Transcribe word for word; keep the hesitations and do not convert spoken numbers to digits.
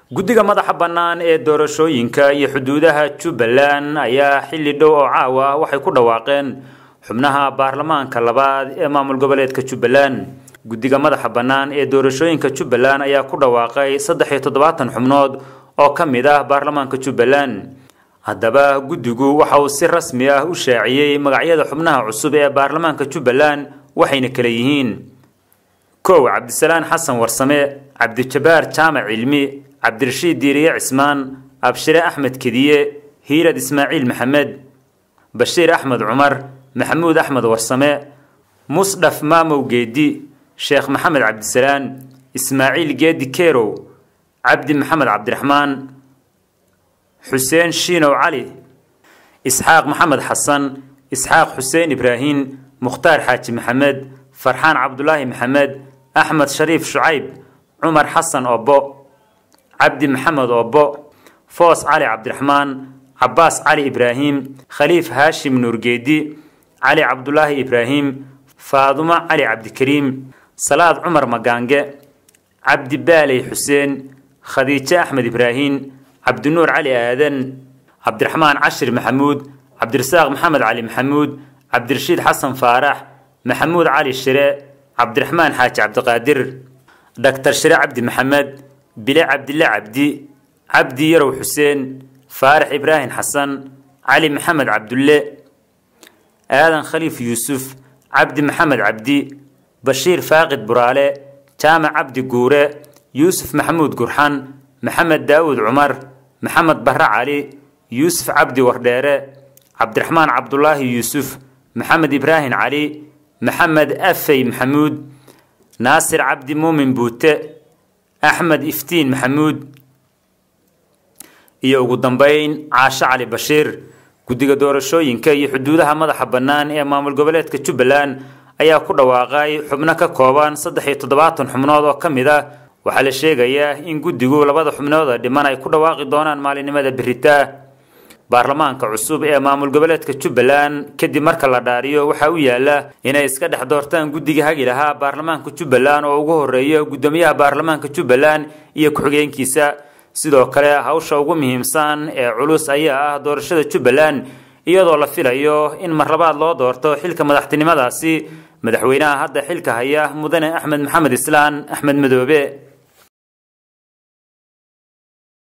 guddiga madaxa bannaan ee doorashooyinka iyo xuduudaha Jubbaland ayaa xilli dhow oo caawa waxay ku dhawaaqeen xubnaha baarlamaanka labaad ee maamul goboleedka Jubbaland. guddiga madaxa bannaan ee doorashooyinka Jubbaland ayaa ku dhawaaqay saddex iyo toddobaatan xubnood oo ka mid ah baarlamaanka Jubbaland. haddaba guddigu waxa uu si rasmi ah u shaaciyay magacyada xubnaha cusub ee baarlamaanka Jubbaland waxayna kala yihiin: kow Cabdisalaan Xasan Warsame, Cabdijabaar Jaamac Cilmi, Cabdirashiid Diiriye Cismaan, Abshire Axmed Kediye, Hiirad Ismaaciil Maxamed, Bashiir Axmed Cumar, Maxamuud Axmed Warsame, Musdaf Maamow Geedi, Sheekh Maxamed Cabdisalaan, Ismaaciil Geedi Keerow, Cabdi Maxamed Cabdiraxmaan, Xuseen Shiinow Cali, Isxaaq Maxamed Xasan, Isxaaq Xuseen Ibraahin, Mukhtaar Xaaji Maxamed, Farxaan Cabdulaahi Maxamed, Axmed Shariif Shucayb, Cumar Xasan Obo, Cabdi Maxamed Obo, Foos Cali Cabdiraxmaan, Cabbaas Cali Ibraahim, Khaliif Haashim Nuur Geedi, Cali Cabdulaahi Ibraahim, Faaduma Cali Cabdikariim, Salaad Cumar Magaange, Cabdi Baaley Xuseen, Khadiije Axmed Ibraahim, Cabdinuur Cali Aadan, Cabdiraxmaan Cashir Maxamuud, Cabdirasaaq Maxamed Cali Maxamuud, Cabdirashiid Xasan Faarax, Maxamuud Cali Shire, Cabdiraxmaan Xaaji Cabdiqaadir, Dr Shire Cabdi Maxamed, Bile Cabdille Cabdi, Cabdi Yarow Xuseen, Faarax Ibraahim Xasan, Cali Maxamed Cabdulle, Aadan Khaliif Yuusuf, Cabdi Maxamed Cabdi, Bashiir Faaqid Buraale, Jaamac Cabdi Guure, Yuusuf Maxamuud Gurxan, Maxamed Daawud Cumar, Maxamed Barre Cali, Yuusuf Cabdi Wardheere, Cabdiraxmaan Cabdulaahi Yuusuf, Maxamed Ibraahim Cali, Maxamed Afey Maxamuud, Naasir Cabdi Muumin Buute, Axmed Iftiin Maxamuud, iyo ugu dambeyn Caashe Cali Bashiir. guddiga doorashooyinka iyo xuduudaha madaxa bannaan ee maamul goboleedka Jubbaland ayaa ku dhawaaqay xubno ka kooban saddex iyo toddobaatan xubnood oo ka mid ah. waxaa la sheegayaa in guddigu labada xubnood ee dhiman ay ku dhawaaqi doonaan maalinimada berrita. baarlamaanka cusub ee maamul goboleedka Jubbaland kadib marka la dhaariyo waxa uu yaala inay iska dhex doortaan guddiga hagi lahaa baarlamaanka Jubbaland oo ugu horeeya gudoomiyaha baarlamaanka Jubbaland iyo ku-xigeenkiisa. sidoo kale hawsha ugu muhiimsan ee culus ayaa ah doorashada Jubbaland iyadoo la filayo in mar labaad loo doorto xilka madaxtinimadaasi madaxweynaha hadda xilka haya mudane Axmed Maxamed Islaan Axmed Madoobe.